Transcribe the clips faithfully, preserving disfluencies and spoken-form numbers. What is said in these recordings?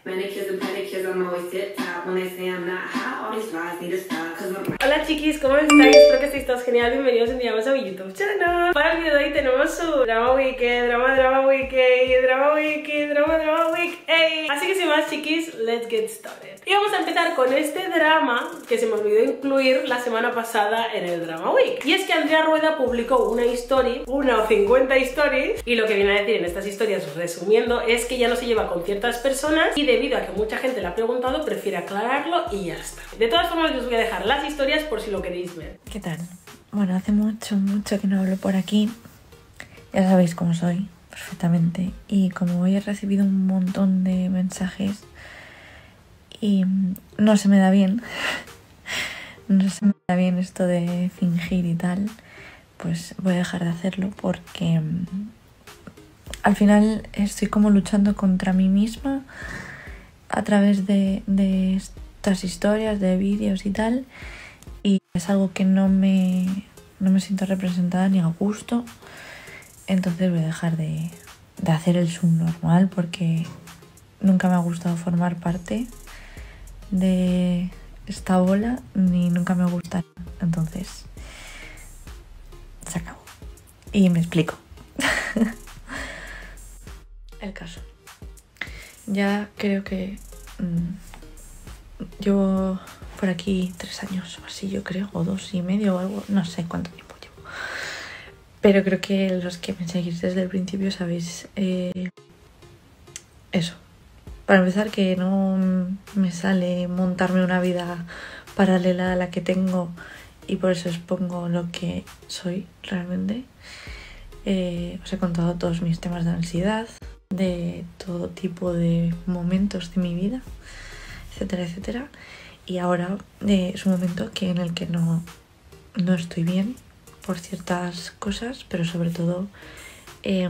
Hola chiquis, ¿cómo estáis? Espero que estéis todos genial. Bienvenidos un día más a mi YouTube channel. Para el vídeo de hoy tenemos su Drama Week, Drama Drama Week, Drama Week, Drama Drama Week. Ey. Así que sin más chiquis, let's get started. Y vamos a empezar con este drama que se me olvidó incluir la semana pasada en el Drama Week. Y es que Andrea Rueda publicó una story, una o cincuenta stories, y lo que viene a decir en estas historias, resumiendo, es que ya no se lleva con ciertas personas y debido a que mucha gente le ha preguntado, prefiere aclararlo y ya está. De todas formas, os voy a dejar las historias por si lo queréis ver. ¿Qué tal? Bueno, hace mucho, mucho que no hablo por aquí. Ya sabéis cómo soy, perfectamente. Y como hoy he recibido un montón de mensajes y no se me da bien, no se me da bien esto de fingir y tal, pues voy a dejar de hacerlo porque al final estoy como luchando contra mí misma a través de, de estas historias, de vídeos y tal, y es algo que no me, no me siento representada ni a gusto. Entonces voy a dejar de, de hacer el subnormal porque nunca me ha gustado formar parte de esta bola ni nunca me gusta. Entonces se acabó. Y me explico. El caso. Ya creo que mmm, llevo por aquí tres años o así, yo creo, o dos y medio o algo, no sé cuánto tiempo llevo. Pero creo que los que me seguís desde el principio sabéis eh, eso. Para empezar, que no me sale montarme una vida paralela a la que tengo y por eso expongo lo que soy realmente. Eh, os he contado todos mis temas de ansiedad, de todo tipo de momentos de mi vida, etcétera, etcétera. Y ahora eh, es un momento que en el que no, no estoy bien por ciertas cosas, pero sobre todo, eh,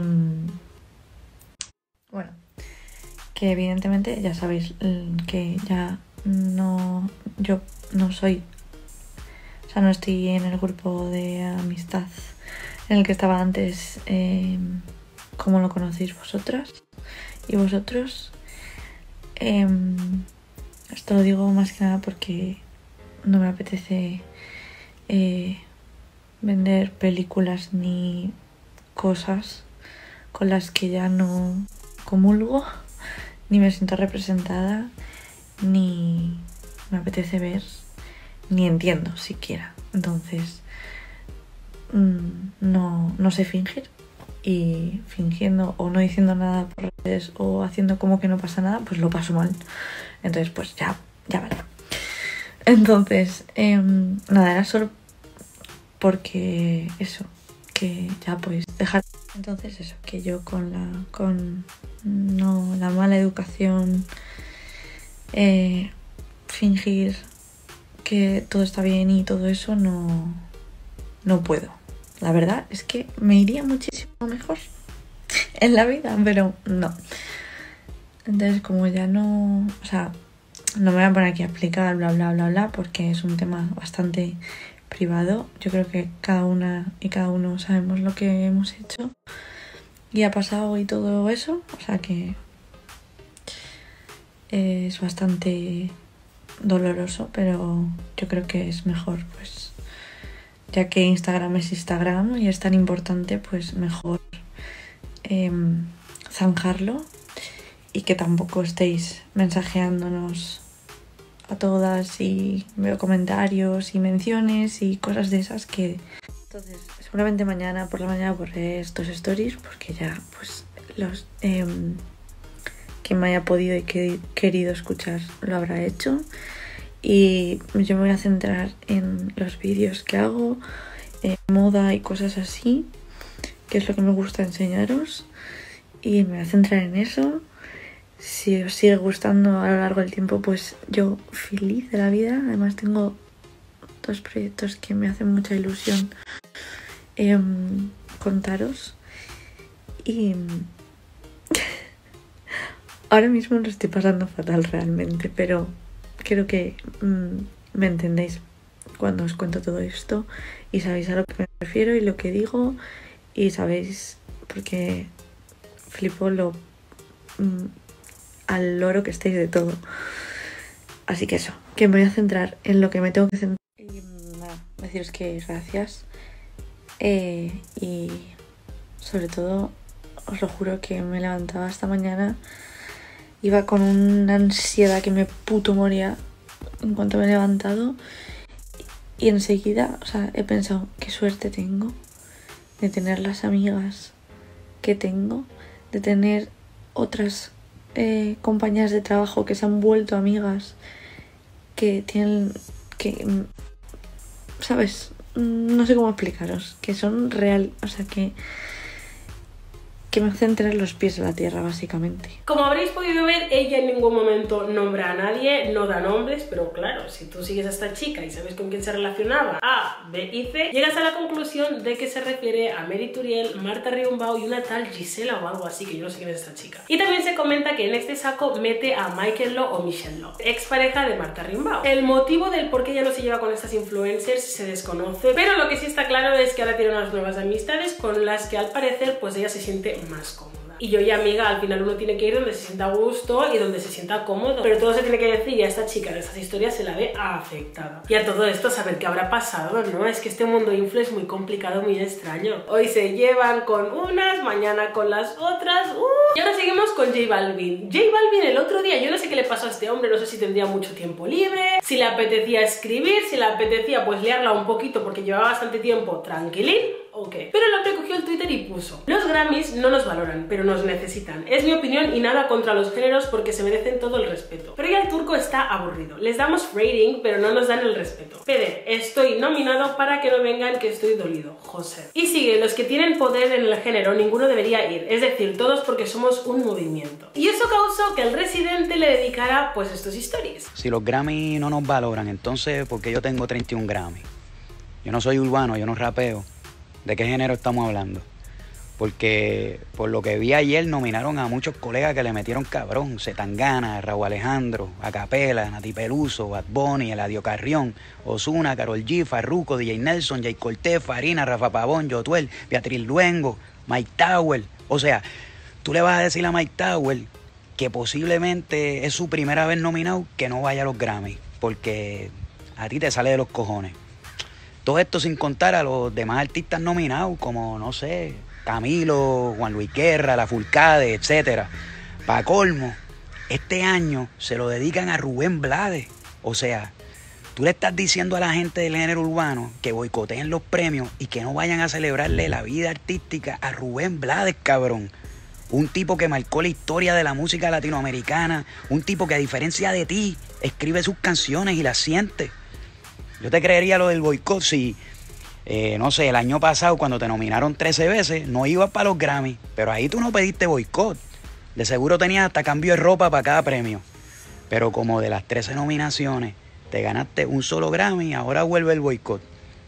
bueno, que evidentemente ya sabéis que ya no, yo no soy, o sea, no estoy en el grupo de amistad en el que estaba antes, eh, como lo conocéis vosotras y vosotros. Eh, esto lo digo más que nada porque no me apetece eh, vender películas ni cosas con las que ya no comulgo, ni me siento representada, ni me apetece ver, ni entiendo siquiera. Entonces mmm, no, no sé fingir, y fingiendo o no diciendo nada por redes o haciendo como que no pasa nada, pues lo paso mal. Entonces pues ya, ya vale. Entonces, eh, nada, era solo porque eso, que ya pues dejar. Entonces eso, que yo con la con no la mala educación, eh, fingir que todo está bien y todo eso, no, no puedo. La verdad es que me iría muchísimo mejor en la vida, pero no. Entonces como ya no, o sea, no me voy a poner aquí a explicar bla bla bla bla porque es un tema bastante privado. Yo creo que cada una y cada uno sabemos lo que hemos hecho y ha pasado y todo eso, o sea que es bastante doloroso, pero yo creo que es mejor, pues ya que Instagram es Instagram y es tan importante, pues mejor eh, zanjarlo y que tampoco estéis mensajeándonos a todas y veo comentarios y menciones y cosas de esas que... Entonces seguramente mañana por la mañana borré estos stories porque ya pues los eh, quien me haya podido y que querido escuchar lo habrá hecho. Y yo me voy a centrar en los vídeos que hago, en moda y cosas así, que es lo que me gusta enseñaros. Y me voy a centrar en eso. Si os sigue gustando a lo largo del tiempo, pues yo feliz de la vida. Además tengo dos proyectos que me hacen mucha ilusión eh, contaros. Y ahora mismo lo estoy pasando fatal realmente, pero creo que mmm, me entendéis cuando os cuento todo esto y sabéis a lo que me refiero y lo que digo y sabéis porque flipo lo mmm, al loro que estéis de todo. Así que eso, que me voy a centrar en lo que me tengo que centrar. Y nada, deciros que gracias. Eh, y sobre todo, os lo juro que me levantaba esta mañana, iba con una ansiedad que me puto moría en cuanto me he levantado. Y enseguida, o sea, he pensado, qué suerte tengo de tener las amigas que tengo, de tener otras eh, compañeras de trabajo que se han vuelto amigas, que tienen, que, ¿sabes? No sé cómo explicaros, que son real, o sea, que... que me hacen tener los pies en la tierra, básicamente. Como habréis podido ver, ella en ningún momento nombra a nadie, no da nombres, pero claro, si tú sigues a esta chica y sabes con quién se relacionaba, A, B y C, llegas a la conclusión de que se refiere a Mary Turiel, Marta Riumbau y una tal Gisela o algo así, que yo no sé quién es esta chica. Y también se comenta que en este saco mete a Michael Lo o Michelle Lo, expareja de Marta Riumbau. El motivo del por qué ella no se lleva con estas influencers se desconoce, pero lo que sí está claro es que ahora tiene unas nuevas amistades con las que al parecer pues ella se siente más cómoda. Y yo y amiga, al final uno tiene que ir donde se sienta a gusto y donde se sienta cómodo, pero todo se tiene que decir y a esta chica de estas historias se la ve afectada. Y a todo esto saber qué habrá pasado, ¿no? Es que este mundo influ es muy complicado, muy extraño. Hoy se llevan con unas, mañana con las otras. ¡Uh! Y ahora seguimos con J Balvin. J Balvin el otro día, yo no sé qué le pasó a este hombre, no sé si tendría mucho tiempo libre, si le apetecía escribir, si le apetecía pues liarla un poquito porque llevaba bastante tiempo tranquilín. Ok, pero el hombre cogió el Twitter y puso: los Grammys no nos valoran, pero nos necesitan. Es mi opinión y nada contra los géneros porque se merecen todo el respeto. Pero ya el turco está aburrido. Les damos rating, pero no nos dan el respeto. Pede, estoy nominado para que no vengan que estoy dolido. José. Y sigue, los que tienen poder en el género, ninguno debería ir. Es decir, todos porque somos un movimiento. Y eso causó que el residente le dedicara pues estos stories. Si los Grammys no nos valoran, entonces, ¿por qué yo tengo treinta y un Grammys? Yo no soy urbano, yo no rapeo. ¿De qué género estamos hablando? Porque por lo que vi ayer nominaron a muchos colegas que le metieron cabrón. Zetangana, Raúl Alejandro, Acapela, Nati Peluso, Bad Bunny, Eladio Carrión, Ozuna, Karol G, Farruko, D J Nelson, Jay Cortez, Farina, Rafa Pavón, Yotuel, Beatriz Luengo, Mike Tower. O sea, tú le vas a decir a Mike Tower que posiblemente es su primera vez nominado, que no vaya a los Grammys, porque a ti te sale de los cojones. Todo esto sin contar a los demás artistas nominados, como, no sé, Camilo, Juan Luis Guerra, La Fulcade, etcétera. Pa' colmo, este año se lo dedican a Rubén Blades. O sea, tú le estás diciendo a la gente del género urbano que boicoteen los premios y que no vayan a celebrarle la vida artística a Rubén Blades, cabrón. Un tipo que marcó la historia de la música latinoamericana, un tipo que a diferencia de ti, escribe sus canciones y las siente. Yo te creería lo del boicot si, eh, no sé, el año pasado cuando te nominaron trece veces, no ibas para los Grammy, pero ahí tú no pediste boicot. De seguro tenías hasta cambio de ropa para cada premio. Pero como de las trece nominaciones te ganaste un solo Grammy, ahora vuelve el boicot.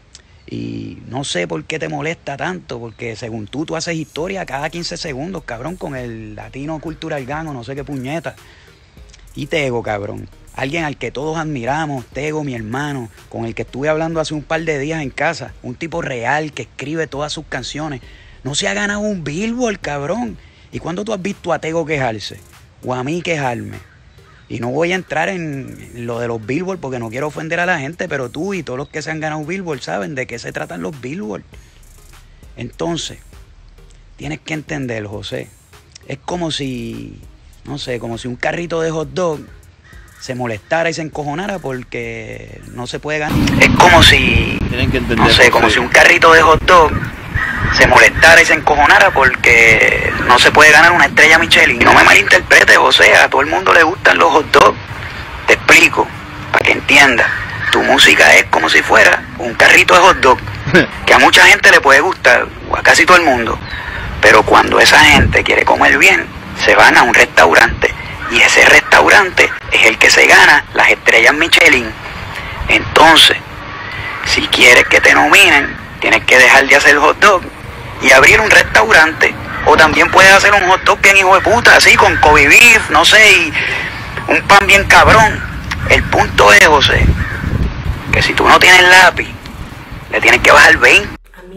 Y no sé por qué te molesta tanto, porque según tú, tú haces historia cada quince segundos, cabrón, con el Latino Cultural Gang o no sé qué puñeta. Y Tego, cabrón. Alguien al que todos admiramos, Tego, mi hermano, con el que estuve hablando hace un par de días en casa. Un tipo real que escribe todas sus canciones. No se ha ganado un Billboard, cabrón. ¿Y cuándo tú has visto a Tego quejarse? O a mí quejarme. Y no voy a entrar en lo de los Billboard porque no quiero ofender a la gente, pero tú y todos los que se han ganado Billboard saben de qué se tratan los Billboard. Entonces, tienes que entender, José. Es como si, no sé, como si un carrito de hot dog se molestara y se encojonara porque no se puede ganar. Es como si, Tienen que entender, no sé, como si un carrito de hot dog se molestara y se encojonara porque no se puede ganar una estrella Michelin. No me malinterpretes, José, a todo el mundo le gustan los hot dogs. Te explico, para que entiendas. Tu música es como si fuera un carrito de hot dog, que a mucha gente le puede gustar, o a casi todo el mundo. Pero cuando esa gente quiere comer bien, se van a un restaurante. Y ese restaurante es el que se gana las estrellas Michelin. Entonces, si quieres que te nominen, tienes que dejar de hacer hot dog y abrir un restaurante. O también puedes hacer un hot dog bien hijo de puta, así con Kobe beef, no sé, y un pan bien cabrón. El punto es, José, que si tú no tienes lápiz, le tienes que bajar veinte. A mí, para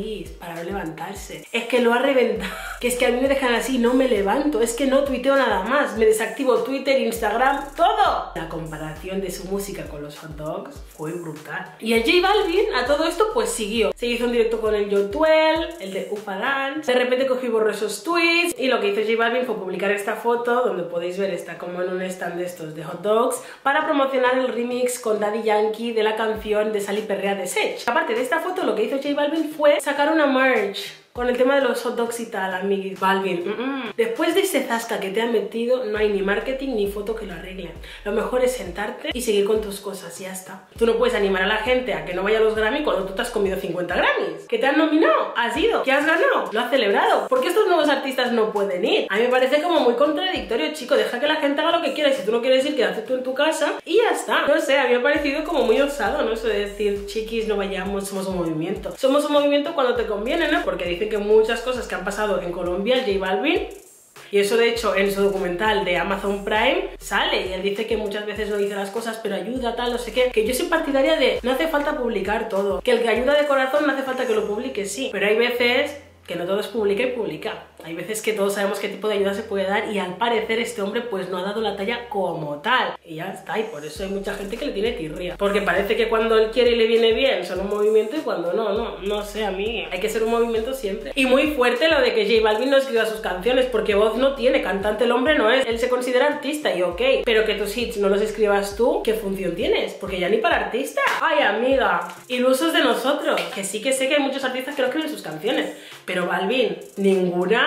para no levantarse. Es que lo ha reventado. Que es que a mí me dejan así, no me levanto. Es que no tuiteo nada más. Me desactivo Twitter, Instagram, todo. La comparación de su música con los hot dogs fue brutal. Y el J Balvin a todo esto pues siguió. Se hizo un directo con el Yo doce, el de Upa Dance. De repente cogió y borró esos tweets. Y lo que hizo J Balvin fue publicar esta foto, donde podéis ver, está como en un stand de estos de hot dogs, para promocionar el remix con Daddy Yankee de la canción de Sal y Perrea de Sech. Aparte de esta foto, lo que hizo J Balvin fue sacar una merch con el tema de los hot dogs y tal, amiguis. Balvin, mm -mm. Después de ese zasca que te han metido, no hay ni marketing ni foto que lo arreglen. Lo mejor es sentarte y seguir con tus cosas, y ya está. Tú no puedes animar a la gente a que no vaya a los Grammy cuando tú te has comido cincuenta Grammys. ¿Que te han nominado? ¿Has ido? ¿Que has ganado? ¿Lo has celebrado? ¿Por qué estos nuevos artistas no pueden ir? A mí me parece como muy contradictorio, chico. Deja que la gente haga lo que quiera, y si tú no quieres ir, quédate tú en tu casa y ya está. No sé, a mí me ha parecido como muy osado, ¿no? Eso de decir, chiquis, no vayamos, somos un movimiento. Somos un movimiento cuando te conviene, ¿no? Porque dicen que muchas cosas que han pasado en Colombia, J Balvin, y eso de hecho en su documental de Amazon Prime sale, y él dice que muchas veces no dice las cosas pero ayuda, tal, no sé qué. Que yo soy partidaria de no hace falta publicar todo, que el que ayuda de corazón no hace falta que lo publique, sí, pero hay veces que no todo es publica y publica. Hay veces que todos sabemos qué tipo de ayuda se puede dar, y al parecer este hombre pues no ha dado la talla como tal. Y ya está, y por eso hay mucha gente que le tiene tirria. Porque parece que cuando él quiere y le viene bien son un movimiento, y cuando no, no, no sé, a mí hay que ser un movimiento siempre. Y muy fuerte lo de que J Balvin no escriba sus canciones, porque voz no tiene, cantante el hombre no es. Él se considera artista y ok, pero que tus hits no los escribas tú, ¿qué función tienes? Porque ya ni para artista. Ay, amiga, ilusos de nosotros. Que sí que sé que hay muchos artistas que no escriben sus canciones, pero Balvin, ninguna.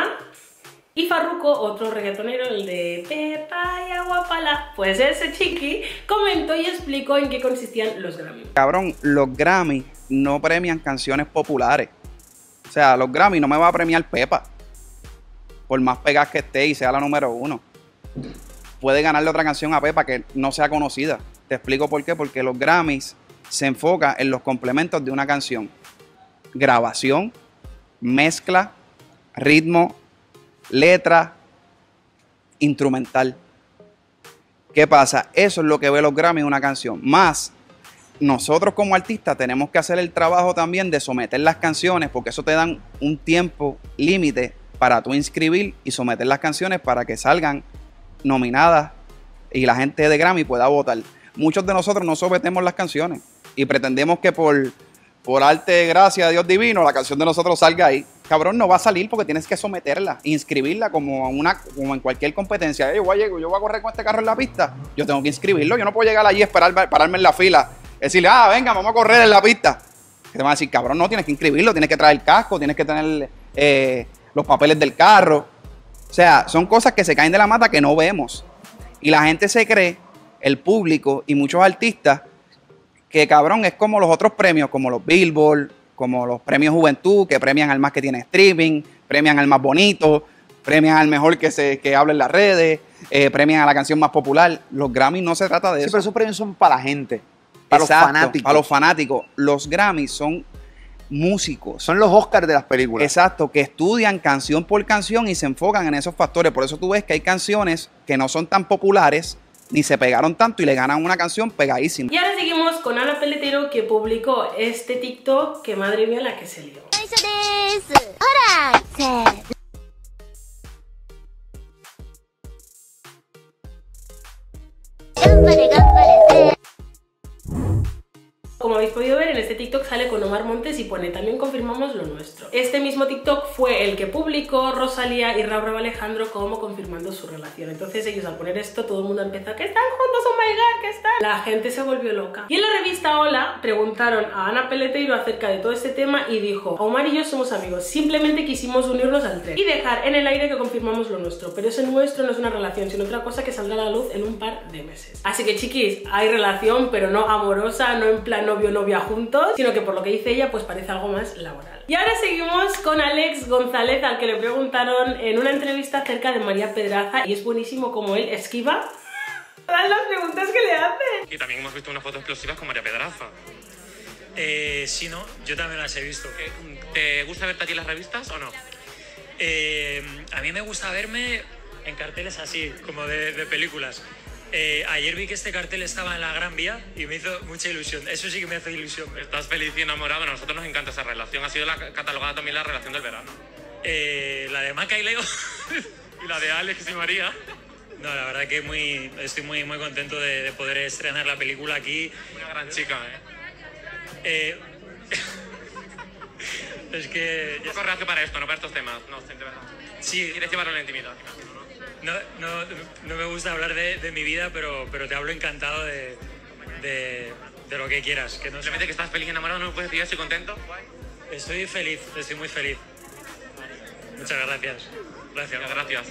Y Farruko, otro reggaetonero, el de Pepa y Aguapala, pues ese chiqui comentó y explicó en qué consistían los Grammy. Cabrón, los Grammy no premian canciones populares. O sea, los Grammy no me va a premiar Pepa, por más pegas que esté y sea la número uno. Puede ganarle otra canción a Pepa que no sea conocida. Te explico por qué. Porque los Grammys se enfocan en los complementos de una canción: grabación, mezcla, ritmo, letra, instrumental. ¿Qué pasa? Eso es lo que ve los Grammy en una canción. Más, nosotros como artistas tenemos que hacer el trabajo también de someter las canciones, porque eso te dan un tiempo límite para tú inscribir y someter las canciones para que salgan nominadas y la gente de Grammy pueda votar. Muchos de nosotros no sometemos las canciones y pretendemos que por, por arte, gracia de Dios divino, la canción de nosotros salga ahí. Cabrón, no va a salir porque tienes que someterla, inscribirla como, una, como en cualquier competencia. Hey, yo, voy a, yo voy a correr con este carro en la pista, yo tengo que inscribirlo. Yo no puedo llegar allí y esperar, pararme en la fila, decirle, ah, venga, vamos a correr en la pista. Que te van a decir, cabrón, no, tienes que inscribirlo, tienes que traer el casco, tienes que tener eh, los papeles del carro. O sea, son cosas que se caen de la mata que no vemos. Y la gente se cree, el público y muchos artistas, que cabrón, es como los otros premios, como los Billboard, como los premios Juventud, que premian al más que tiene streaming, premian al más bonito, premian al mejor que se que habla en las redes, eh, premian a la canción más popular. Los Grammys no se trata de sí, eso. pero esos premios son para la gente, para Exacto, los fanáticos. Para los fanáticos. Los Grammys son músicos. Son los Oscars de las películas. Exacto, que estudian canción por canción y se enfocan en esos factores. Por eso tú ves que hay canciones que no son tan populares, ni se pegaron tanto y le ganan una canción pegadísima. Y ahora seguimos con Ana Pelletero, que publicó este TikTok que madre mía la que se lió. Como habéis podido ver, en este TikTok sale con Omar Montes y pone, también confirmamos lo nuestro. Este mismo TikTok fue el que publicó Rosalía y Raúl Rauw Alejandro como confirmando su relación. Entonces ellos, al poner esto, todo el mundo empezó, que están juntos, oh my god, que están. La gente se volvió loca. Y en la revista Hola preguntaron a Ana Pelletero acerca de todo este tema y dijo, Omar y yo somos amigos, simplemente quisimos unirnos al tren y dejar en el aire que confirmamos lo nuestro, pero ese nuestro no es una relación, sino otra cosa que saldrá a la luz en un par de meses. Así que chiquis, hay relación, pero no amorosa, no en plan novio novia juntos, sino que por lo que dice ella pues parece algo más laboral. Y ahora seguimos con Alex González, al que le preguntaron en una entrevista acerca de María Pedraza, y es buenísimo como él esquiva todas las preguntas que le hacen. Y también hemos visto unas fotos explosivas con María Pedraza. Eh, sí, no, yo también las he visto. ¿Te gusta verte a ti las revistas o no? Eh, a mí me gusta verme en carteles así, como de, de películas. Eh, ayer vi que este cartel estaba en la Gran Vía y me hizo mucha ilusión. Eso sí que me hace ilusión. Estás feliz y enamorado. A nosotros nos encanta esa relación. Ha sido la, catalogada también la relación del verano. Eh, la de Maca y Leo y la de Alex y María. No, la verdad que muy, estoy muy, muy contento de, de poder estrenar la película aquí. Una gran chica, ¿eh? eh es que... Un poco reacio para esto, no para estos temas. No, de verdad. Sí. Quieres llevarlo a la intimidad. No, no, no me gusta hablar de, de mi vida, pero, pero te hablo encantado de, de, de lo que quieras. Que no Simplemente que estás feliz y enamorado, no me puedes decir, estoy contento. Estoy feliz, estoy muy feliz. Muchas gracias. Gracias. Muchas gracias.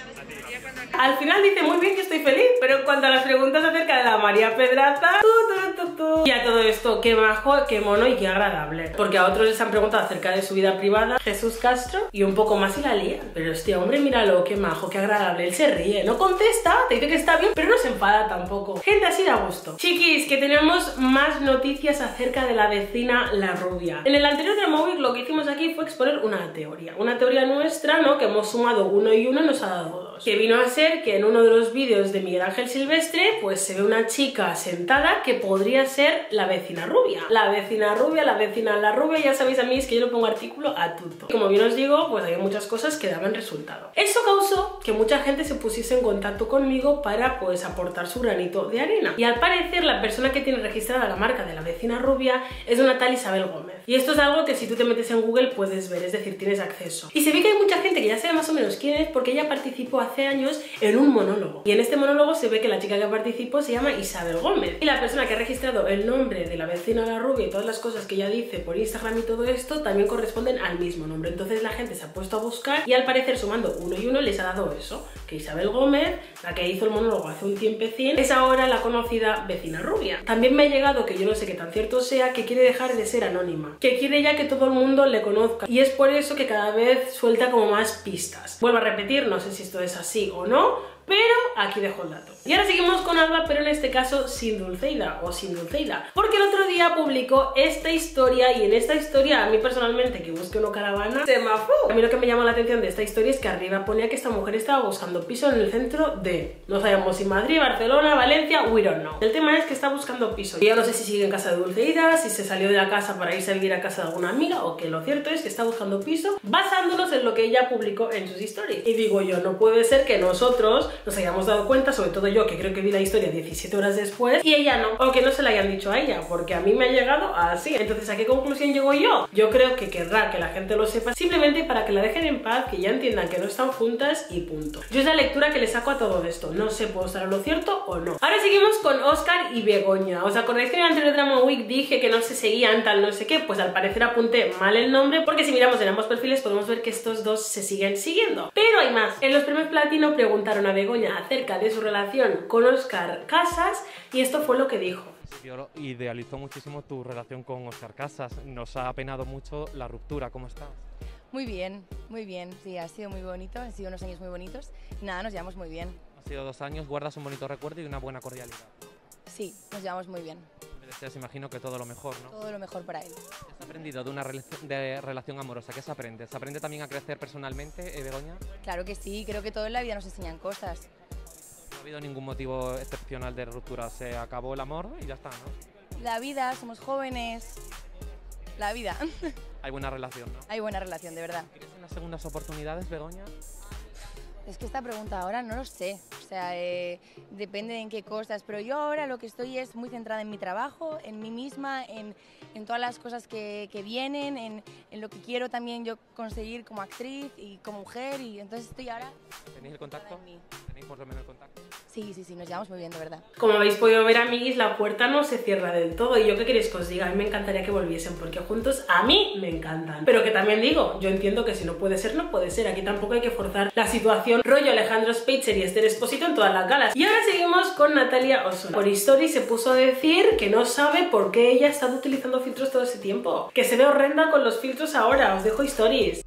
Al final dice muy bien que estoy feliz, pero en cuanto a las preguntas acerca de la María Pedraza, tu, tu, tu, tu. Y a todo esto, qué majo, qué mono y qué agradable. Porque a otros les han preguntado acerca de su vida privada, Jesús Castro, y un poco más y la lían. Pero este hombre, míralo, qué majo, qué agradable. Él se ríe, no contesta, te dice que está bien, pero no se enfada tampoco. Gente así da gusto. Chiquis, que tenemos más noticias acerca de la vecina La Rubia. En el anterior Drama Week lo que hicimos aquí fue exponer una teoría. Una teoría nuestra, ¿no? Que hemos sumado uno y uno y nos ha dado dos. Que vino a ser que en uno de los vídeos de Miguel Ángel Silvestre pues se ve una chica sentada que podría ser la vecina rubia. La vecina rubia, la vecina la rubia, ya sabéis a mí es que yo le pongo artículo a tuto. Como bien os digo, pues hay muchas cosas que daban resultado. Eso causó que mucha gente se pusiese en contacto conmigo para pues aportar su granito de arena. Y al parecer la persona que tiene registrada la marca de la vecina rubia es una tal Isabel Gómez. Y esto es algo que si tú te metes en Google puedes ver, es decir, tienes acceso. Y se ve que hay mucha gente que ya sabe más o menos quién es porque ella participó hace años en un monólogo. Y en este monólogo se ve que la chica que participó se llama Isabel Gómez. Y la persona que ha registrado el nombre de la vecina la rubia y todas las cosas que ella dice por Instagram y todo esto también corresponden al mismo nombre. Entonces la gente se ha puesto a buscar y al parecer sumando uno y uno les ha dado eso. Que Isabel Gómez, la que hizo el monólogo hace un tiempecín, es ahora la conocida vecina rubia. También me ha llegado, que yo no sé qué tan cierto sea, que quiere dejar de ser anónima. Que quiere ya que todo el mundo le conozca. Y es por eso que cada vez suelta como más pistas. Vuelvo a repetir, no sé si esto es así o no, pero aquí dejo el dato. Y ahora seguimos con Alba, pero en este caso sin Dulceida o sin Dulceida, porque el otro día publicó esta historia y en esta historia a mí personalmente, que busque una caravana, se me fue. A mí lo que me llamó la atención de esta historia es que arriba ponía que esta mujer estaba buscando piso en el centro de, no sabemos si Madrid, Barcelona, Valencia, we don't know. El tema es que está buscando piso. Yo no sé si sigue en casa de Dulceida, si se salió de la casa para irse a vivir a casa de alguna amiga, o que lo cierto es que está buscando piso basándonos en lo que ella publicó en sus stories. Y digo yo, no puede ser que nosotros nos hayamos dado cuenta, sobre todo yo que creo que vi la historia diecisiete horas después y ella no, o que no se la hayan dicho a ella, porque a mí me ha llegado así. Entonces, ¿a qué conclusión llego yo? Yo creo que querrá que la gente lo sepa simplemente para que la dejen en paz, que ya entiendan que no están juntas y punto. Yo es la lectura que le saco a todo esto, no sé, puedo estar a lo cierto o no. Ahora seguimos con Óscar y Begoña. ¿Os acordáis que en el anterior Drama Week dije que no se seguían tal no sé qué? Pues al parecer apunté mal el nombre, porque si miramos en ambos perfiles podemos ver que estos dos se siguen siguiendo. Pero hay más. En los premios Platino preguntaron a Begoña acerca de su relación con Óscar Casas y esto fue lo que dijo. Yo idealizó muchísimo tu relación con Óscar Casas. Nos ha apenado mucho la ruptura. ¿Cómo estás? Muy bien, muy bien. Sí, ha sido muy bonito, han sido unos años muy bonitos. Nada, nos llevamos muy bien. Ha sido dos años, guardas un bonito recuerdo y una buena cordialidad. Sí, nos llevamos muy bien. Me deseas, imagino, que todo lo mejor, ¿no? Todo lo mejor para él. ¿Qué has aprendido de una rel de relación amorosa? ¿Qué se aprende? ¿Se aprende también a crecer personalmente, eh, Begoña? Claro que sí, creo que todo en la vida nos enseñan cosas. No ha habido ningún motivo excepcional de ruptura, se acabó el amor y ya está, ¿no? La vida, somos jóvenes, la vida. Hay buena relación, ¿no? Hay buena relación, de verdad. ¿Quieres unas segundas oportunidades, Begoña? Es que esta pregunta ahora no lo sé, o sea, eh, depende de en qué cosas, pero yo ahora lo que estoy es muy centrada en mi trabajo, en mí misma, en, en todas las cosas que, que vienen, en, en lo que quiero también yo conseguir como actriz y como mujer, y entonces estoy ahora... ¿Tenéis el contacto? ¿Tenéis por lo menos el contacto? Sí, sí, sí, nos llevamos muy bien, de verdad. Como habéis podido ver, amiguis, la puerta no se cierra del todo. Y yo qué queréis que os diga, a mí me encantaría que volviesen, porque juntos a mí me encantan. Pero que también digo, yo entiendo que si no puede ser, no puede ser. Aquí tampoco hay que forzar la situación rollo Alejandro Spitzer y Esther Expósito en todas las galas. Y ahora seguimos con Natalia Osuna. Por Story se puso a decir que no sabe por qué ella ha estado utilizando filtros todo ese tiempo. Que se ve horrenda con los filtros ahora. Os dejo stories.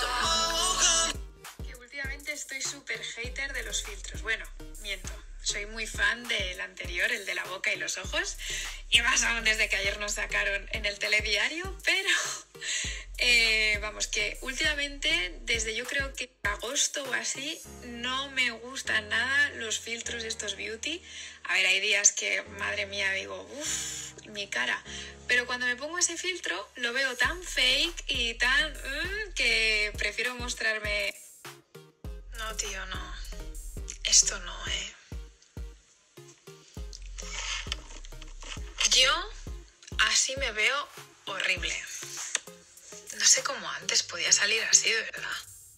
Que últimamente estoy súper hater de los filtros. Bueno, miento. Soy muy fan del anterior, el de la boca y los ojos, y más aún desde que ayer nos sacaron en el telediario, pero Eh, vamos, que últimamente, desde yo creo que agosto o así, no me gustan nada los filtros estos beauty. A ver, hay días que, madre mía, digo, uff, mi cara. Pero cuando me pongo ese filtro, lo veo tan fake y tan... Uh, que prefiero mostrarme... No, tío, no. Esto no, eh. Yo así me veo horrible. No sé cómo antes podía salir así, de verdad.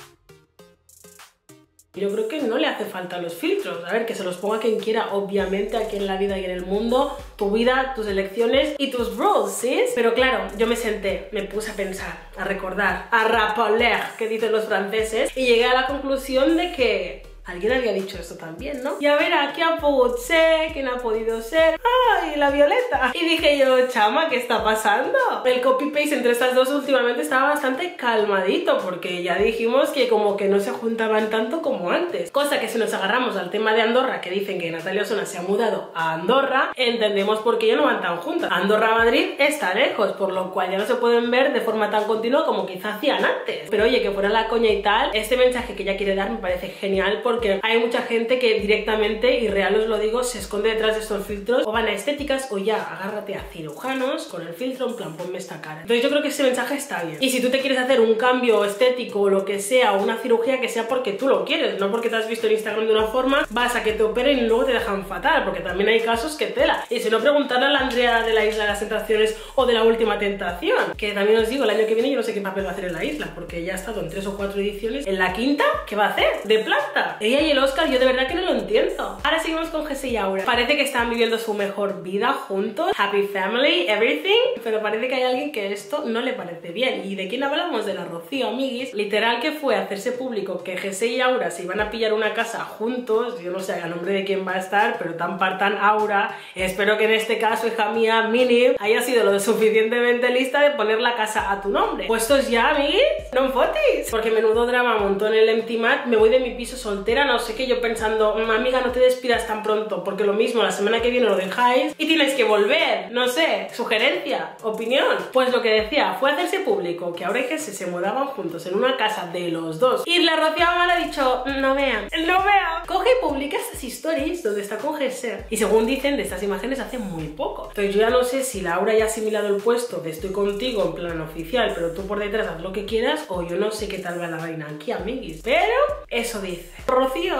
Yo creo que no le hace falta los filtros. A ver, que se los ponga quien quiera, obviamente, aquí en la vida y en el mundo. Tu vida, tus elecciones y tus rules, ¿sí? Pero claro, yo me senté, me puse a pensar, a recordar, a rapoler, que dicen los franceses, y llegué a la conclusión de que... alguien había dicho esto también, ¿no? Y a ver, ¿a quién ha podido ser? ¿Quién ha podido ser? ¡Ay, la Violeta! Y dije yo, chama, ¿qué está pasando? El copy-paste entre estas dos últimamente estaba bastante calmadito, porque ya dijimos que como que no se juntaban tanto como antes. Cosa que si nos agarramos al tema de Andorra, que dicen que Natalia Osona se ha mudado a Andorra, entendemos por qué ya no van tan juntas. Andorra-Madrid está lejos, por lo cual ya no se pueden ver de forma tan continua como quizá hacían antes. Pero oye, que fuera la coña y tal, este mensaje que ella quiere dar me parece genial, porque porque hay mucha gente que directamente, y real os lo digo, se esconde detrás de estos filtros, o van a estéticas o ya agárrate a cirujanos con el filtro en plan ponme esta cara. Entonces yo creo que ese mensaje está bien. Y si tú te quieres hacer un cambio estético o lo que sea, o una cirugía, que sea porque tú lo quieres, no porque te has visto en Instagram de una forma, vas a que te operen y luego te dejan fatal, porque también hay casos que tela. Y si no, preguntarle a la Andrea de la Isla de las Tentaciones o de La Última Tentación, que también os digo, el año que viene yo no sé qué papel va a hacer en la isla, porque ya ha estado en tres o cuatro ediciones. En la quinta, ¿qué va a hacer? De planta. Ella y el Oscar, yo de verdad que no lo entiendo. Ahora seguimos con Jesse y Aura. Parece que están viviendo su mejor vida juntos, happy family, everything, pero parece que hay alguien que esto no le parece bien. ¿Y de quién hablamos? De la Rocío, amiguis. Literal, que fue a hacerse público que Jesse y Aura se iban a pillar una casa juntos. Yo no sé a nombre de quién va a estar, pero tan partan Aura. Espero que en este caso, hija mía, Mini, haya sido lo suficientemente lista de poner la casa a tu nombre. Puestos ya, amiguis, no en fotis, porque menudo drama montó en el Empty Mat. Me voy de mi piso soltera, no sé qué, yo pensando, amiga, no te despidas tan pronto, porque lo mismo la semana que viene lo dejáis y tienes que volver. No sé, sugerencia, opinión. Pues lo que decía, fue a hacerse público que Aura y Jesse se mudaban juntos en una casa de los dos, y la Rocío Amal ha dicho, no vean, no vean. Coge y publica estas stories donde está con Jesse, y según dicen, de estas imágenes hace muy poco. Entonces yo ya no sé si la Aura ya ha asimilado el puesto de estoy contigo en plan oficial, pero tú por detrás haz lo que quieras, o yo no sé qué tal va la vaina aquí, amiguis. Pero eso dice Rocío.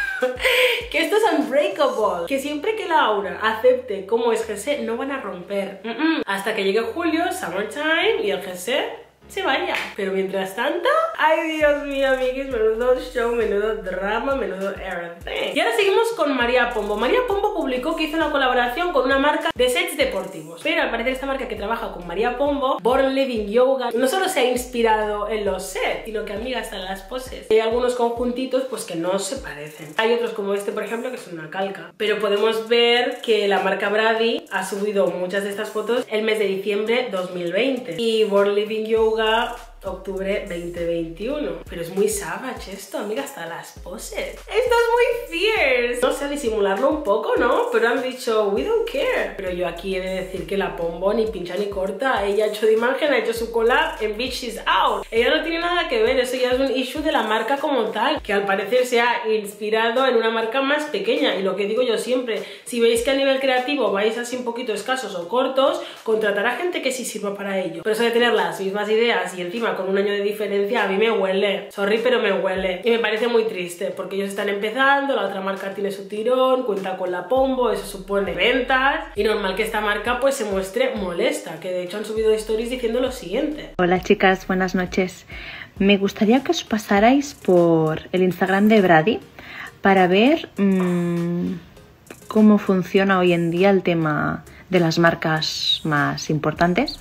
Que esto es unbreakable, que siempre que la Aura acepte cómo es Jesse, no van a romper. mm -mm. Hasta que llegue julio, summertime, y el Jesse se vaya. Pero mientras tanto, ay Dios mío, amiguis, menudo show, menudo drama, menudo everything. Y ahora seguimos con María Pombo. María Pombo publicó que hizo una colaboración con una marca de sets deportivos, pero al parecer esta marca que trabaja con María Pombo, Born Living Yoga, no solo se ha inspirado en los sets, sino que, amiga, hasta en las poses. Hay algunos conjuntitos pues que no se parecen. Hay otros como este, por ejemplo, que es una calca. Pero podemos ver que la marca Brady ha subido muchas de estas fotos el mes de diciembre dos mil veinte. Y Born Living Yoga octubre veinte veintiuno. Pero es muy savage esto, amiga, hasta las poses. Esto es muy fierce. No sé, disimularlo un poco, ¿no? Pero han dicho, we don't care. Pero yo aquí he de decir que la Pombo ni pincha ni corta. Ella ha hecho de imagen, ha hecho su collab en Bitch Is Out. Ella no tiene nada que ver, eso ya es un issue de la marca como tal, que al parecer se ha inspirado en una marca más pequeña. Y lo que digo yo siempre, si veis que a nivel creativo vais así un poquito escasos o cortos, contratar a gente que sí sirva para ello. Pero eso de tener las mismas ideas y encima con un año de diferencia, a mí me huele. Sorry, pero me huele. Y me parece muy triste, porque ellos están empezando, la otra marca tiene su tirón, cuenta con la Pombo, eso supone ventas, y normal que esta marca pues se muestre molesta, que de hecho han subido stories diciendo lo siguiente. Hola chicas, buenas noches. Me gustaría que os pasarais por el Instagram de Brady para ver mmm, cómo funciona hoy en día el tema de las marcas más importantes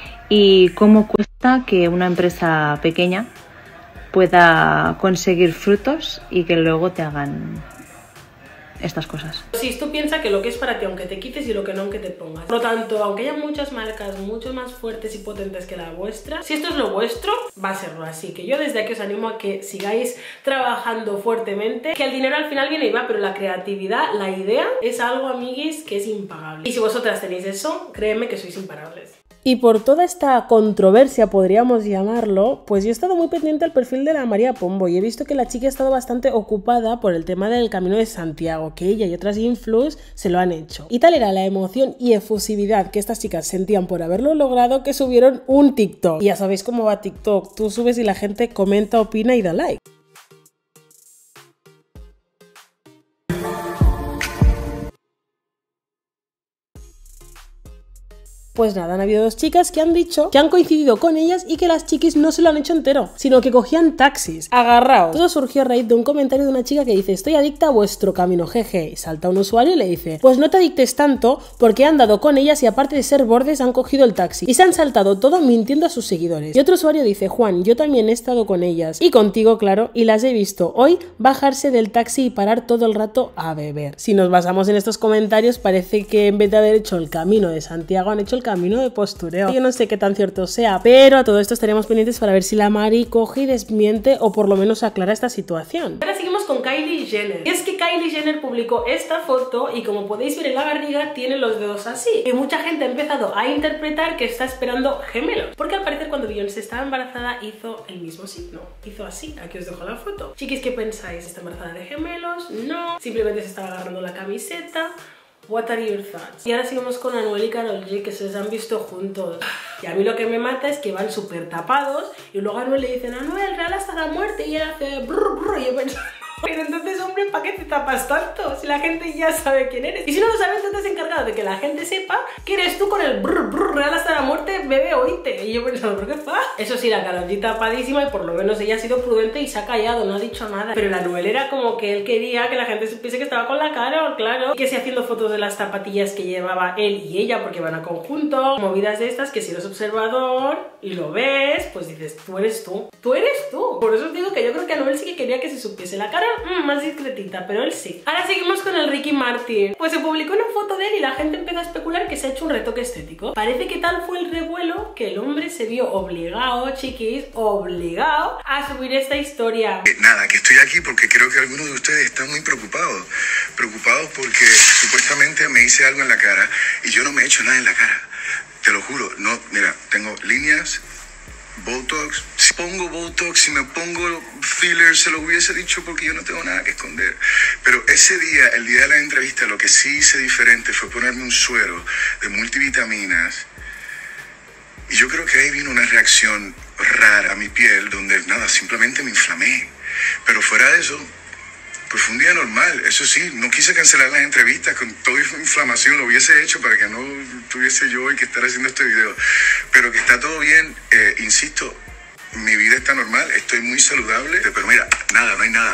y cómo cuesta que una empresa pequeña pueda conseguir frutos y que luego te hagan estas cosas. Si tú piensas que lo que es para ti, aunque te quites, y lo que no, aunque te pongas. Por lo tanto, aunque haya muchas marcas mucho más fuertes y potentes que la vuestra, si esto es lo vuestro, va a serlo. Así que yo desde aquí os animo a que sigáis trabajando fuertemente, que el dinero al final viene y va, pero la creatividad, la idea, es algo, amiguis, que es impagable. Y si vosotras tenéis eso, créeme que sois imparables. Y por toda esta controversia, podríamos llamarlo, pues yo he estado muy pendiente al perfil de la María Pombo y he visto que la chica ha estado bastante ocupada por el tema del Camino de Santiago, que ella y otras influs se lo han hecho. Y tal era la emoción y efusividad que estas chicas sentían por haberlo logrado que subieron un TikTok. Y ya sabéis cómo va TikTok, tú subes y la gente comenta, opina y da like. Pues nada, han habido dos chicas que han dicho que han coincidido con ellas y que las chiquis no se lo han hecho entero, sino que cogían taxis, agarrados. Todo surgió a raíz de un comentario de una chica que dice: estoy adicta a vuestro camino, jeje. Y salta un usuario y le dice: pues no te adictes tanto porque han dado con ellas y aparte de ser bordes han cogido el taxi. Y se han saltado todo mintiendo a sus seguidores. Y otro usuario dice: Juan, yo también he estado con ellas. Y contigo, claro, y las he visto hoy bajarse del taxi y parar todo el rato a beber. Si nos basamos en estos comentarios, parece que en vez de haber hecho el Camino de Santiago han hecho el camino de postureo. Yo no sé qué tan cierto sea, pero a todo esto estaremos pendientes para ver si la Mari coge y desmiente o por lo menos aclara esta situación. Ahora seguimos con Kylie Jenner. Y es que Kylie Jenner publicó esta foto y como podéis ver en la barriga tiene los dedos así. Y mucha gente ha empezado a interpretar que está esperando gemelos. Porque al parecer cuando Beyoncé estaba embarazada hizo el mismo signo. Hizo así. Aquí os dejo la foto. Chiquis, ¿qué pensáis? ¿Está embarazada de gemelos? No. Simplemente se estaba agarrando la camiseta. What are your thoughts? Y ahora seguimos con Anuel y Karol G, que se les han visto juntos. Y a mí lo que me mata es que van súper tapados y luego a Anuel le dicen: Anuel, real hasta la muerte, y él hace brr, brr, y yo pensando: pero entonces, hombre, ¿para qué te tapas tanto? Si la gente ya sabe quién eres. Y si no lo sabes, tú te has encargado de que la gente sepa que eres tú con el brr, brr, real hasta la muerte, bebé, oíste. Y yo pensando: ¿por qué fa? Eso sí, la Karol G tapadísima y por lo menos ella ha sido prudente y se ha callado, no ha dicho nada. Pero la Anuel era como que él quería que la gente supiese que estaba con la Karol, claro. Y que se haciendo fotos de las zapatillas que llevaba él y ella porque van a conjunto. Movidas de estas que si eres observador y lo ves, pues dices: tú eres tú. Tú eres tú. Por eso os digo que yo creo que Anuel sí que quería que se supiese. La Karol mmm, más discretita, pero él sí. Ahora seguimos con el Ricky Martin. Pues se publicó una foto de él y la gente empezó a especular que se ha hecho un retoque estético. Parece que tal fue el revuelo que el hombre se vio obligado, chiquis, obligado a subir esta historia. Eh, nada, que estoy aquí porque creo que algunos de ustedes están muy preocupados. Preocupados porque supuestamente me hice algo en la cara y yo no me he hecho nada en la cara. Te lo juro, no, mira, tengo líneas, Botox. Si pongo Botox, si me pongo filler, se lo hubiese dicho porque yo no tengo nada que esconder. Pero ese día, el día de la entrevista, lo que sí hice diferente fue ponerme un suero de multivitaminas. Y yo creo que ahí vino una reacción rara a mi piel, donde nada, simplemente me inflamé. Pero fuera de eso, pues fue un día normal. Eso sí, no quise cancelar las entrevistas con toda inflamación. Lo hubiese hecho para que no tuviese yo hoy que estar haciendo este video. Pero que está todo bien, eh, insisto, mi vida está normal, estoy muy saludable. Pero mira, nada, no hay nada.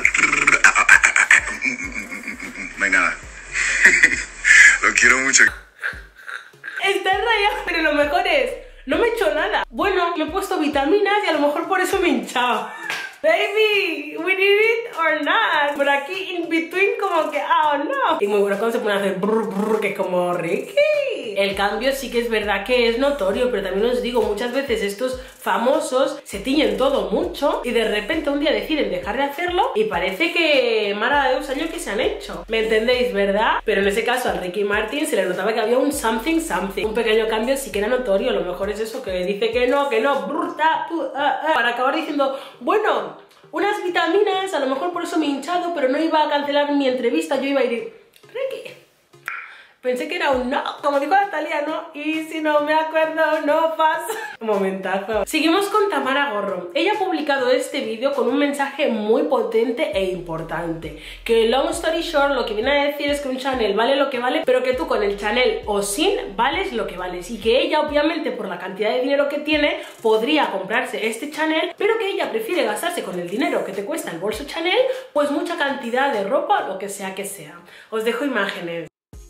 No hay nada. Lo quiero mucho. Está rayado, pero lo mejor es: no me he hecho nada. Bueno, me he puesto vitaminas y a lo mejor por eso me he hinchado. Baby, we did it or not. Por aquí, in between, como que, oh no. Y muy bueno cuando se pone a hacer brr, brr, que es como Ricky. El cambio sí que es verdad que es notorio, pero también os digo, muchas veces estos famosos se tiñen todo mucho y de repente un día deciden dejar de hacerlo y parece que mara de dos años que se han hecho. ¿Me entendéis, verdad? Pero en ese caso al Ricky Martin se le notaba que había un something something. Un pequeño cambio sí que era notorio. A lo mejor es eso, que dice que no, que no, brr, ta, pu, ah, ah, para acabar diciendo: bueno, unas vitaminas, a lo mejor por eso me he hinchado, pero no iba a cancelar mi entrevista, yo iba a ir: Ricky, pensé que era un no, como dijo Natalia, ¿no? Y si no me acuerdo, no pasa. Momentazo. Seguimos con Tamara Gorro. Ella ha publicado este vídeo con un mensaje muy potente e importante. Que long story short, lo que viene a decir es que un channel vale lo que vale, pero que tú con el channel o sin vales lo que vales. Y que ella, obviamente, por la cantidad de dinero que tiene, podría comprarse este channel, pero que ella prefiere gastarse con el dinero que te cuesta el bolso Chanel, pues mucha cantidad de ropa, lo que sea que sea. Os dejo imágenes.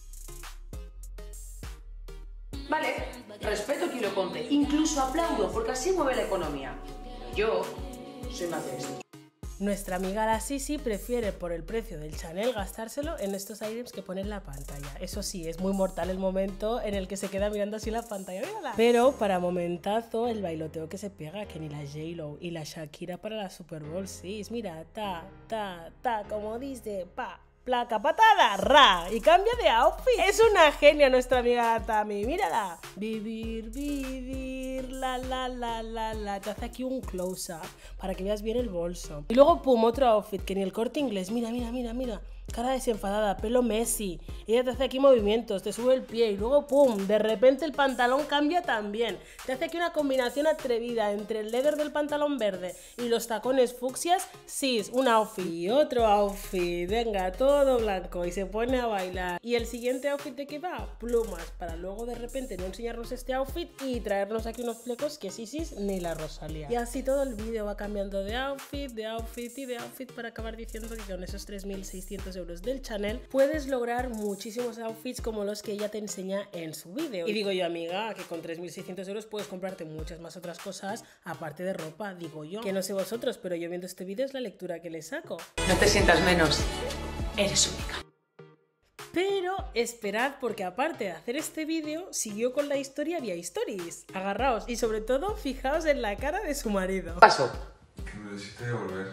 Vale, respeto Kiro Conte, incluso aplaudo porque así mueve la economía. Yo soy más de esto. Nuestra amiga la Sisi prefiere por el precio del Chanel gastárselo en estos items que pone en la pantalla. Eso sí, es muy mortal el momento en el que se queda mirando así la pantalla. ¡Mírala! Pero para momentazo el bailoteo que se pega, que ni la J-Lo y la Shakira para la Super Bowl seis. Mira, ta, ta, ta, como dice, pa, placa, patada, ra, y cambia de outfit. Es una genia nuestra amiga Tami, mírala. Vivir, vivir, la la la la la. Te hace aquí un close-up para que veas bien el bolso. Y luego, pum, otro outfit que ni el Corte Inglés. Mira, mira, mira, mira. Cara desenfadada, pelo Messi. Ella te hace aquí movimientos, te sube el pie y luego pum, de repente el pantalón cambia también. Te hace aquí una combinación atrevida entre el leather del pantalón verde y los tacones fucsias. Sí, un outfit y otro outfit. Venga, todo blanco y se pone a bailar. Y el siguiente outfit de qué va, plumas, para luego de repente no enseñarnos este outfit y traernos aquí unos flecos que sí, sí, ni la Rosalía. Y así todo el vídeo va cambiando de outfit, de outfit y de outfit para acabar diciendo que con esos tres mil seiscientos euros del Chanel puedes lograr muchísimos outfits como los que ella te enseña en su vídeo. Y digo yo, amiga, que con tres mil seiscientos euros puedes comprarte muchas más otras cosas aparte de ropa, digo yo. Que no sé vosotros, pero yo viendo este vídeo es la lectura que le saco. No te sientas menos, eres única. Pero esperad, porque aparte de hacer este vídeo, siguió con la historia vía stories. Agarraos y sobre todo fijaos en la cara de su marido. Paso. Que me necesito devolver.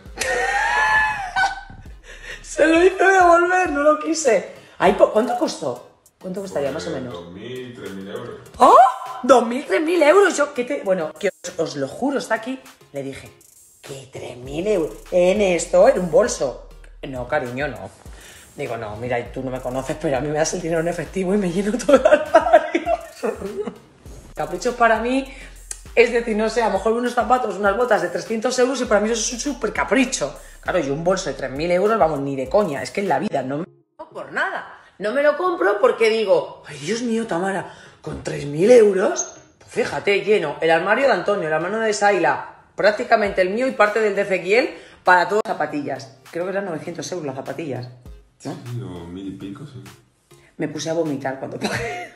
Se lo hice devolver, no lo quise. Ay, ¿cuánto costó? ¿Cuánto costaría más o menos? dos mil, tres mil euros. ¡Oh! dos mil, tres mil euros. Yo, ¿qué te...? Bueno, que os, os lo juro, está aquí. Le dije, ¿qué tres mil euros? En esto, en un bolso. No, cariño, no. Digo, no, mira, tú no me conoces, pero a mí me das el dinero en efectivo y me lleno todo el armario. Caprichos para mí, es decir, no sé, a lo mejor unos zapatos, unas botas de trescientos euros y para mí eso es un súper capricho. Claro, yo un bolso de tres mil euros, vamos, ni de coña. Es que en la vida no me lo compro por nada. No me lo compro porque digo, ay, Dios mío, Tamara, con tres mil euros, pues fíjate, lleno el armario de Antonio, la mano de Saila, prácticamente el mío y parte del de Ezequiel para todas las zapatillas. Creo que eran novecientos euros las zapatillas, ¿no? Sí, o mil y pico, sí. Me puse a vomitar cuando pagué.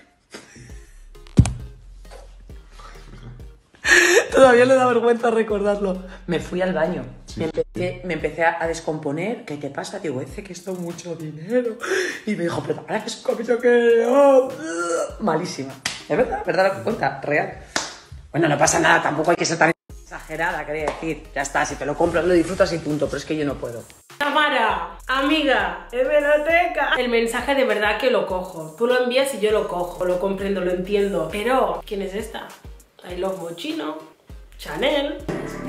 Todavía le da vergüenza recordarlo. Me fui al baño. Sí. Me, empecé, me empecé a descomponer. ¿Qué te pasa? Digo, ese que esto es mucho dinero. Y me dijo, pero ahora que es un capricho que... Oh, malísima. ¿Es verdad? ¿Verdad lo que cuenta? Real. Bueno, no pasa nada. Tampoco hay que ser tan exagerada, quería decir. Ya está, si te lo compras, lo disfrutas y punto. Pero es que yo no puedo. Tamara, amiga, hemeroteca. El mensaje de verdad que lo cojo. Tú lo envías y yo lo cojo. Lo comprendo, lo entiendo. Pero, ¿quién es esta? I Love Mochino, Chanel.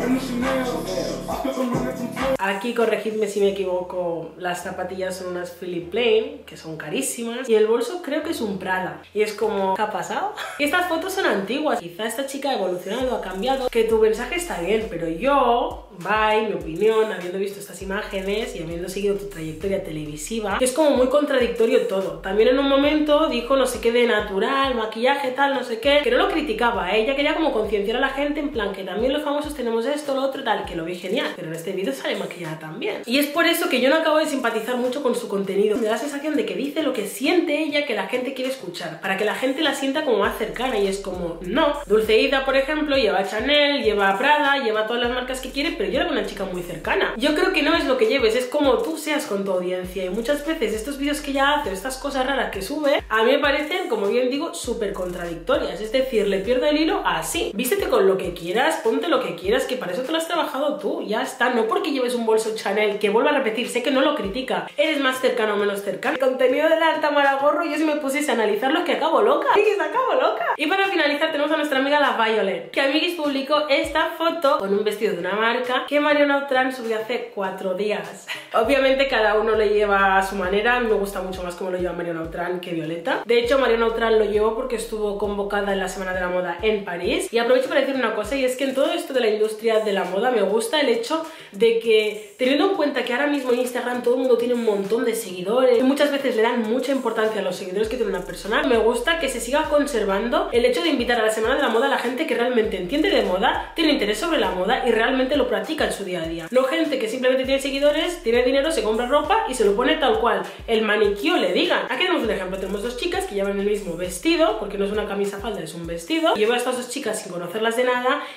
Aquí, corregidme si me equivoco, las zapatillas son unas Philip Plain, que son carísimas. Y el bolso creo que es un Prada. Y es como, ¿qué ha pasado? Y estas fotos son antiguas. Quizá esta chica ha evolucionado, ha cambiado. Que tu mensaje está bien, pero yo, bye, mi opinión, habiendo visto estas imágenes y habiendo seguido tu trayectoria televisiva, es como muy contradictorio todo. También en un momento dijo no sé qué de natural, maquillaje, tal, no sé qué, que no lo criticaba. Ella quería como concienciar a la gente en plan que también los famosos tenemos esto, lo otro, tal, que lo vi genial. Pero en este vídeo sale maquillada también. Y es por eso que yo no acabo de simpatizar mucho con su contenido. Me da la sensación de que dice lo que siente ella, que la gente quiere escuchar, para que la gente la sienta como más cercana. Y es como, no. Dulceida, por ejemplo, lleva Chanel, lleva Prada, lleva todas las marcas que quiere, pero yo era una chica muy cercana. Yo creo que no es lo que lleves, es como tú seas con tu audiencia. Y muchas veces estos vídeos que ella hace, estas cosas raras que sube, a mí me parecen, como bien digo, súper contradictorias. Es decir, le pierdo el hilo así. Vístete con lo que quieras, ponte lo que quieras, que para eso te lo has trabajado tú, ya está. No porque lleves un bolso Chanel, que vuelvo a repetir, sé que no lo critica, eres más cercano o menos cercano. El contenido de la Tamara Gorro, yo si me pusiese a analizarlo es que acabo loca, es que acabo loca. Y para finalizar tenemos a nuestra amiga la Violet, que Amiguis publicó esta foto con un vestido de una marca que Mariona Utran subió hace cuatro días. Obviamente cada uno lo lleva a su manera, a mí me gusta mucho más cómo lo lleva Mariona Utran que Violeta. De hecho, Mariona Utran lo llevó porque estuvo convocada en la Semana de la Moda en París. Y aprovecho para decir una cosa, y es que en todo esto de la industria de la moda me gusta el hecho de que, teniendo en cuenta que ahora mismo en Instagram todo el mundo tiene un montón de seguidores y muchas veces le dan mucha importancia a los seguidores que tiene una persona, me gusta que se siga conservando el hecho de invitar a la Semana de la Moda a la gente que realmente entiende de moda, tiene interés sobre la moda y realmente lo practica en su día a día. No gente que simplemente tiene seguidores, tiene dinero, se compra ropa y se lo pone tal cual el maniquío le digan. Aquí tenemos un ejemplo, tenemos dos chicas que llevan el mismo vestido, porque no es una camisa falda, es un vestido. Llevo a estas dos chicas sin conocerlas de nada y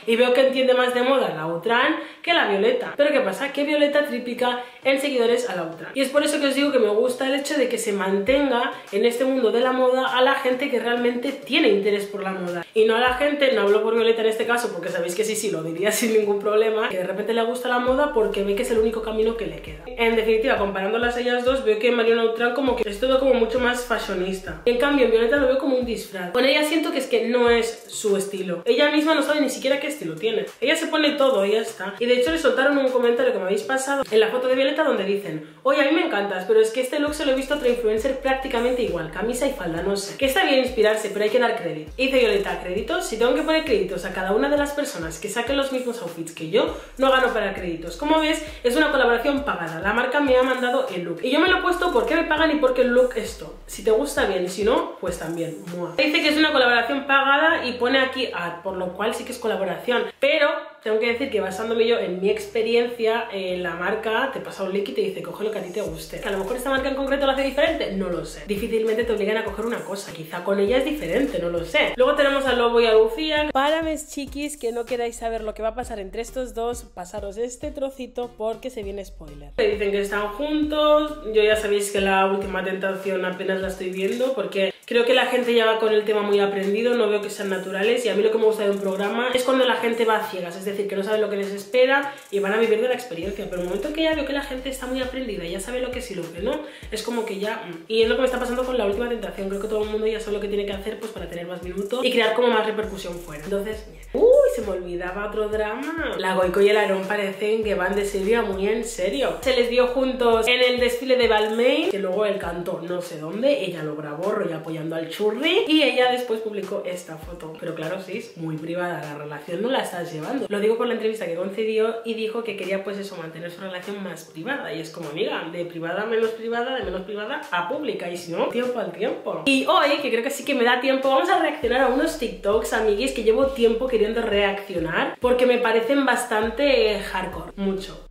Y veo que entiende más de moda la Outran que la Violeta. Pero ¿qué pasa? Que Violeta triplica en seguidores a la Outran. Y es por eso que os digo que me gusta el hecho de que se mantenga en este mundo de la moda a la gente que realmente tiene interés por la moda. Y no a la gente, no hablo por Violeta en este caso, porque sabéis que sí, sí, lo diría sin ningún problema, que de repente le gusta la moda porque ve que es el único camino que le queda. En definitiva, comparándolas a ellas dos, veo que Mariona Outran como que es todo como mucho más fashionista. En cambio, en Violeta lo veo como un disfraz. Con ella siento que es que no es su estilo. Ella misma no sabe ni siquiera qué estilo tiene. Ella se pone todo y ya está. Y de hecho le soltaron un comentario que me habéis pasado en la foto de Violeta donde dicen: oye, a mí me encantas, pero es que este look se lo he visto a otra influencer prácticamente igual, camisa y falda, no sé. Que está bien inspirarse, pero hay que dar crédito. Y dice Violeta: créditos, si tengo que poner créditos a cada una de las personas que saquen los mismos outfits que yo, no gano para créditos. Como ves, es una colaboración pagada. La marca me ha mandado el look y yo me lo he puesto porque me pagan y porque el look es top. Si te gusta bien y si no, pues también. Mua. Dice que es una colaboración pagada y pone aquí ad, por lo cual sí que es colaboración. Pero tengo que decir que basándome yo en mi experiencia, eh, la marca te pasa un link y te dice: coge lo que a ti te guste. Que a lo mejor esta marca en concreto lo hace diferente, no lo sé. Difícilmente te obligan a coger una cosa, quizá con ella es diferente, no lo sé. Luego tenemos a Lobo y a Lucía. Para mis chiquis que no queráis saber lo que va a pasar entre estos dos, pasaros este trocito porque se viene spoiler. Me dicen que están juntos. Yo ya sabéis que la última tentación apenas la estoy viendo porque creo que la gente ya va con el tema muy aprendido, no veo que sean naturales, y a mí lo que me gusta de un programa es cuando la gente va a ciegas, es decir, que no saben lo que les espera y van a vivir de la experiencia. Pero en el momento que ya veo que la gente está muy aprendida y ya sabe lo que sí y lo que no, es como que ya... Y es lo que me está pasando con la última tentación. Creo que todo el mundo ya sabe lo que tiene que hacer pues para tener más minutos y crear como más repercusión fuera. Entonces, uy, se me olvidaba otro drama. La Goiko y el Aarón parecen que van de serio a muy en serio. Se les vio juntos en el desfile de Balmain, que luego él cantó no sé dónde, ella lo grabó rollo apoyando al churri y ella después publicó esta foto. Pero claro, sí, es muy privada, la relación no la estás llevando. Lo digo por la entrevista que concedió y dijo que quería pues eso, mantener su relación más privada. Y es como, amiga, de privada a menos privada, de menos privada a pública, y si no, tiempo al tiempo. Y hoy, que creo que sí que me da tiempo, vamos a reaccionar a unos TikToks, amiguis, que llevo tiempo queriendo reaccionar porque me parecen bastante hardcore, mucho.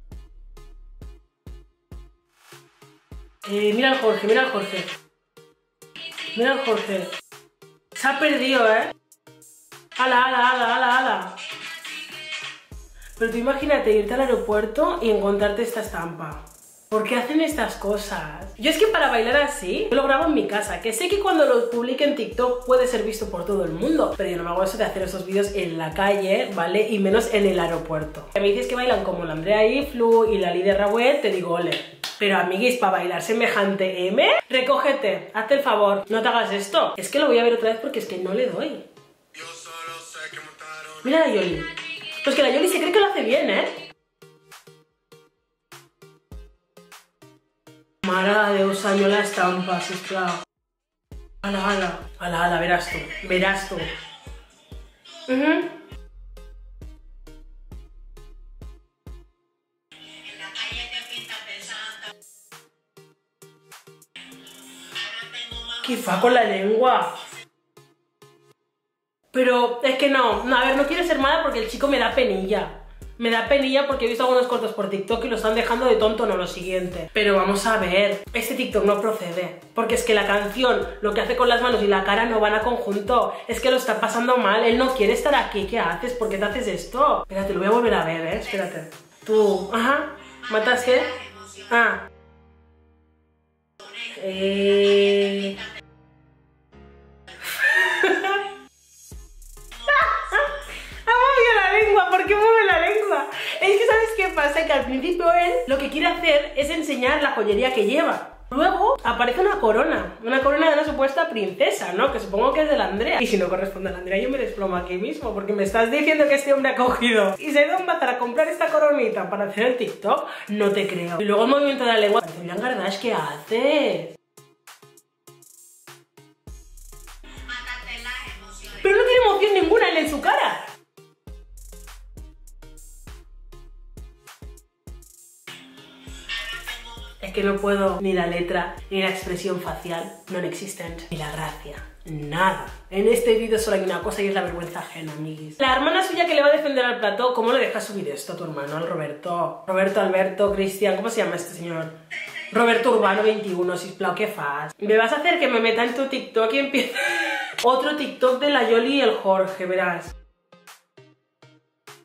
Eh, mira al Jorge, mira al Jorge. Mira al Jorge. Se ha perdido, ¿eh? ¡Hala, hala, hala, hala, hala! Pero tú imagínate irte al aeropuerto y encontrarte esta estampa. ¿Por qué hacen estas cosas? Yo es que para bailar así, yo lo grabo en mi casa, que sé que cuando lo publique en TikTok puede ser visto por todo el mundo, pero yo no me hago eso de hacer esos vídeos en la calle, ¿vale? Y menos en el aeropuerto. Me dices que bailan como la Andrea Iflu y la Lidia Rawet, te digo ole. Pero amiguis, para bailar semejante M, recógete, hazte el favor, no te hagas esto. Es que lo voy a ver otra vez porque es que no le doy. Mira la Yoli. Pues que la Yoli se cree que lo hace bien, ¿eh? Mare de Déu, senyor, la estampa, sisplau. Ala, ala, ala, ala, verás tú, verás tú. Uh-huh. ¿Qué fa con la lengua? Pero es que no, no, a ver, no quiero ser mala porque el chico me da penilla. Me da penilla porque he visto algunos cortos por TikTok y lo están dejando de tonto, no lo siguiente. Pero vamos a ver, este TikTok no procede. Porque es que la canción, lo que hace con las manos y la cara no van a conjunto. Es que lo está pasando mal, él no quiere estar aquí. ¿Qué haces? ¿Por qué te haces esto? Espérate, lo voy a volver a ver, ¿eh? Espérate. Tú, ajá, ¿matas qué? Ah. Eh... ¿Por qué mueve la lengua? Es que ¿sabes qué pasa? Que al principio él lo que quiere hacer es enseñar la joyería que lleva. Luego aparece una corona, una corona de una supuesta princesa, ¿no? Que supongo que es de la Andrea. Y si no corresponde a la Andrea, yo me desplomo aquí mismo, porque me estás diciendo que este hombre ha cogido y se ha ido a matar a comprar esta coronita para hacer el TikTok. No te creo. Y luego el movimiento de la lengua. Julián Gardash, ¿qué haces? Pero no tiene emoción ninguna él en su cara. Es que no puedo, ni la letra, ni la expresión facial, non existent, ni la gracia, nada. En este vídeo solo hay una cosa y es la vergüenza ajena, amiguis. La hermana suya que le va a defender al plató, ¿cómo le dejas subir esto a tu hermano, al Roberto? Roberto, Alberto, Cristian, ¿cómo se llama este señor? Roberto Urbano veintiuno, sisplau, ¿qué fas? ¿Me vas a hacer que me meta en tu TikTok y empiece otro TikTok de la Yoli y el Jorge, verás?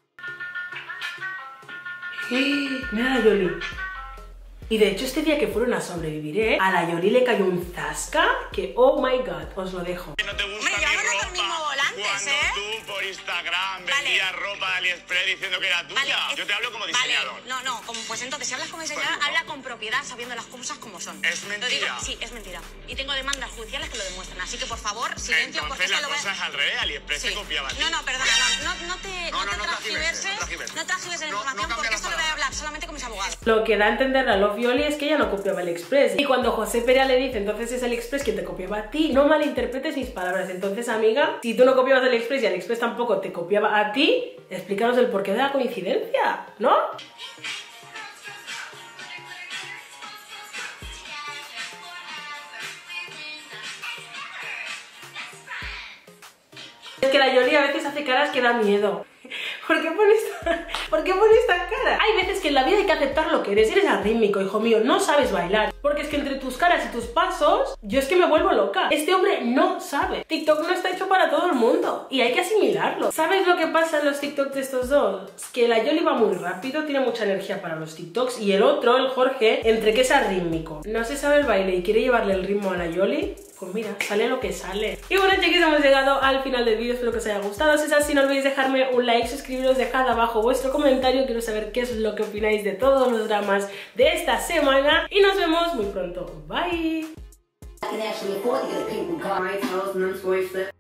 Mira a la Yoli. Y de hecho este día que fueron a sobrevivir, ¿eh? A la Yoli le cayó un zasca que, oh my god, os lo dejo. No te gusta mi ropa mismo volantes, cuando ¿eh? tú por Instagram vendías vale. ropa de AliExpress diciendo que era tuya. Vale, es... Yo te hablo como diseñador. Vale. No, no, como, pues entonces si hablas como diseñador, pues, habla con propiedad, sabiendo las cosas como son. Es mentira. Digo, sí, es mentira. Y tengo demandas judiciales que lo demuestran. Así que por favor, silencio, entonces, porque la es que lo voy a... cosa es al revés, AliExpress sí. te copiaba a ti. No, no, perdona, no, no, no te, no, no, no te transgiverses, no transgiverses la información no porque esto lo voy a hablar solamente con mis abogados. Lo que da a entender la Love Yoli es que ella no copiaba AliExpress. Y cuando José Perea le dice, entonces es AliExpress quien te copiaba a ti, no malinterpretes mis palabras. Entonces, amiga, si tú no copiabas AliExpress y AliExpress tampoco te copiaba a ti, explícanos el porqué de la coincidencia, ¿no? Es que la Yoli a veces hace caras que da miedo. ¿Por qué pones esta, ¿por qué pones esta cara? Hay veces que en la vida hay que aceptar lo que eres. Eres arrítmico, hijo mío, no sabes bailar. Porque es que entre tus caras y tus pasos, yo es que me vuelvo loca. Este hombre no sabe. TikTok no está hecho para todo el mundo y hay que asimilarlo. ¿Sabes lo que pasa en los TikToks de estos dos? Es que la Yoli va muy rápido, tiene mucha energía para los TikToks, y el otro, el Jorge, entre que es arrítmico, no se sabe el baile y quiere llevarle el ritmo a la Yoli, pues mira, sale lo que sale. Y bueno, chiquis, hemos llegado al final del vídeo. Espero que os haya gustado. Si es así, no olvidéis dejarme un like, suscribiros, dejad abajo vuestro comentario. Quiero saber qué es lo que opináis de todos los dramas de esta semana. Y nos vemos muy pronto. Bye.